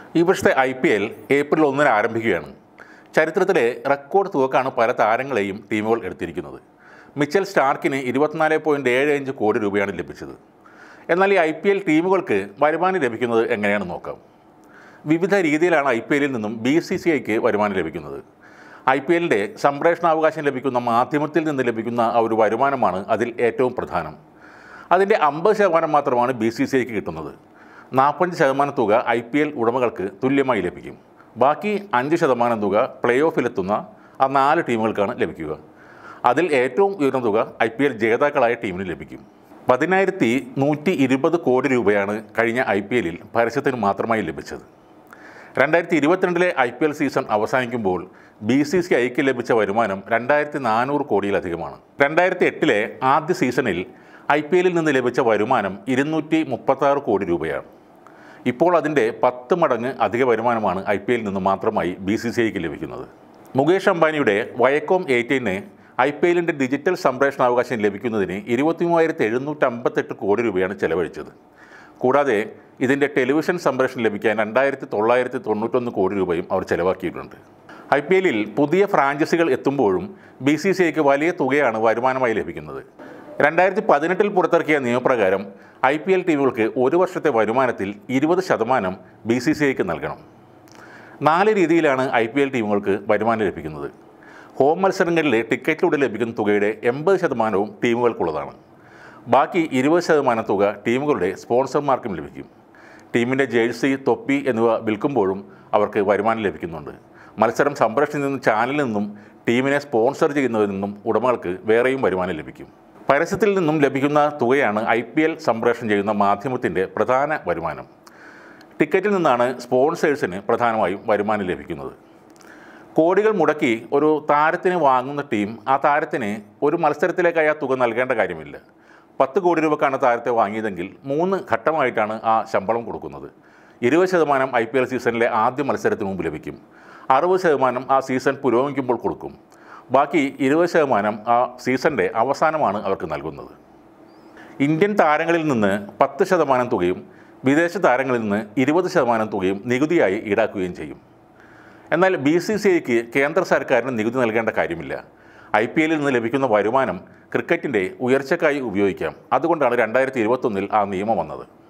ഈ വർഷത്തെ IPL April 1-ന് ആരംഭിക്കുകയാണ്. ചരിത്രത്തിലെ റെക്കോർഡ് തുകക്കാണ് പല താരങ്ങളെയും ടീമുകൾ എടുത്തിരിക്കുന്നത്. മിച്ചൽ സ്റ്റാർക്കിന് 24.75 കോടി രൂപയാണ് ലഭിച്ചത്. എന്നാൽ ഈ IPL ടീമുകൾക്ക് വരുമാനം ലഭിക്കുന്നത് എങ്ങനെയാണെന്ന് നോക്കാം. വിവിധ രീതിയിലാണ് IPLൽ നിന്നും BCCIക്ക് വരുമാനം ലഭിക്കുന്നത്. IPLൻ്റെ സംപ്രേഷണാവകാശം ലഭിക്കുന്ന മാധ്യമത്തിൽ നിന്ന് ലഭിക്കുന്ന ഒരു വരുമാനമാണ് അതിൽ ഏറ്റവും പ്രധാനം. അതിൻ്റെ 50% മാത്രമാണ് BCCIക്ക് കിട്ടുന്നത്. 45% തുക IPL ഉടമകൾക്ക് തുല്യമായി ലഭിക്കും. ബാക്കി 5% തുക പ്ലേ ഓഫിലെത്തുന്ന ആ 4 ടീമുകൾക്കാണ് ലഭിക്കുക. അതിൽ ഏറ്റവും ഉയർന്ന തുക IPL ജേതാക്കളായ ടീമിന് ലഭിക്കും. 10,120 കോടി രൂപയാണ് കഴിഞ്ഞ IPLൽ പരസ്യത്തിന് മാത്രമായി ലഭിച്ചത്. 2022 IPL സീസൺ അവസാനിക്കുമ്പോൾ BCCIക്ക് ലഭിച്ച വരുമാനം 2,400 കോടിയിലധികമാണ്. 2008 ആദ്യ സീസണിൽ IPLൽ നിന്ന് ലഭിച്ച വരുമാനം 236 കോടി രൂപയാണ്. ഇപ്പോൾ അതിൻ്റെ 10 മടങ്ങ് അധിക വരുമാനമാണ് IPLൽ നിന്ന് മാത്രമായി BCCIക്ക് ലഭിക്കുന്നത്. മുകേഷ് അംബാനിയുടെ വയക്കോം 18 IPLൻ്റെ ഡിജിറ്റൽ സംപ്രേഷണാവകാശം ലഭിക്കുന്നതിന് 23,758 കോടി രൂപയാണ് ചെലവഴിച്ചത്. കൂടാതെ ഇതിൻ്റെ ടെലിവിഷൻ സംപ്രേഷണം ലഭിക്കാൻ 2,991 കോടി രൂപയും അവർ ചെലവാക്കിയിട്ടുണ്ട്. IPLൽ പുതിയ ഫ്രാഞ്ചൈസികൾ എത്തുമ്പോഴും BCCIക്ക് വലിയ തുകയാണ് വരുമാനമായി ലഭിക്കുന്നത്. 2018 പുറത്തിറക്കിയ നിയമപ്രകാരം IPL ടീമുകൾക്ക് ഒരു വർഷത്തെ വരുമാനത്തിൽ 20% BCCIക്ക് നൽകണം. 4 രീതിയിലാണ് IPL ടീമുകൾക്ക് വരുമാനം ലഭിക്കുന്നത്. ഹോം മത്സരങ്ങളിലെ ടിക്കറ്റിലൂടെ ലഭിക്കുന്ന തുകയുടെ 80% ടീമുകൾക്കുള്ളതാണ്. ബാക്കി 20% തുക ടീമുകളുടെ സ്പോൺസർമാർക്കും ലഭിക്കും. ടീമിൻ്റെ ജേഴ്സി, തൊപ്പി എന്നിവ വിൽക്കുമ്പോഴും അവർക്ക് വരുമാനം ലഭിക്കുന്നുണ്ട്. മത്സരം സംപ്രേഷണം ചെയ്യുന്ന ചാനലിൽ നിന്നും ടീമിനെ സ്പോൺസർ ചെയ്യുന്നതിൽ നിന്നും ഉടമകൾക്ക് വേറെയും വരുമാനം ലഭിക്കും. പരസ്യത്തിൽ നിന്നും ലഭിക്കുന്ന തുകയാണ് IPL സംപ്രേഷണം ചെയ്യുന്ന മാധ്യമത്തിൻ്റെ പ്രധാന വരുമാനം. ടിക്കറ്റിൽ നിന്നാണ് സ്പോൺസേഴ്സിന് പ്രധാനമായും വരുമാനം ലഭിക്കുന്നത്. കോടികൾ മുടക്കി ഒരു താരത്തിന് വാങ്ങുന്ന ടീം ആ താരത്തിന് ഒരു മത്സരത്തിലേക്കായി ആ തുക നൽകേണ്ട കാര്യമില്ല. 10 കോടി രൂപക്കാണ് താരത്തെ വാങ്ങിയതെങ്കിൽ 3 ഘട്ടമായിട്ടാണ് ആ ശമ്പളം കൊടുക്കുന്നത്. 20% IPL സീസണിലെ ആദ്യ മത്സരത്തിന് മുമ്പ് ലഭിക്കും. 60% ആ സീസൺ പുരോഗമിക്കുമ്പോൾ കൊടുക്കും. ബാക്കി 20% ആ സീസണിൻ്റെ അവസാനമാണ് അവർക്ക് നൽകുന്നത്. ഇന്ത്യൻ താരങ്ങളിൽ നിന്ന് 10% തുകയും വിദേശ താരങ്ങളിൽ നിന്ന് 20% തുകയും നികുതിയായി ഈടാക്കുകയും ചെയ്യും. എന്നാൽ BCCIക്ക് കേന്ദ്ര സർക്കാരിന് നികുതി നൽകേണ്ട കാര്യമില്ല. IPLൽ നിന്ന് ലഭിക്കുന്ന വരുമാനം ക്രിക്കറ്റിൻ്റെ ഉയർച്ചയ്ക്കായി ഉപയോഗിക്കാം. അതുകൊണ്ടാണ് 2021 ആ നിയമം വന്നത്.